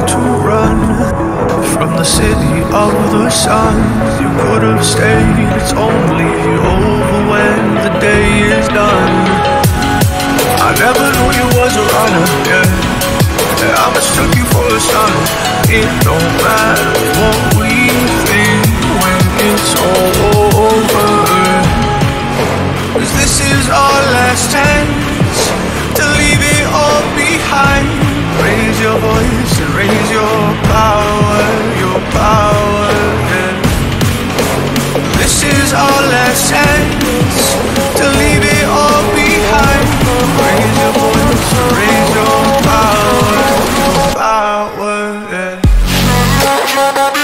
tried to run from the city of the sun. You could have stayed, it's only over when the day is done. I never knew you was a runner, yeah. I mistook you for the sun. It don't matter what we think when it's all over, 'cause this is our last chance to leave it all behind. Raise your voice and raise your power, yeah. This is our last chance to leave it all behind. Raise your voice and raise your power, yeah.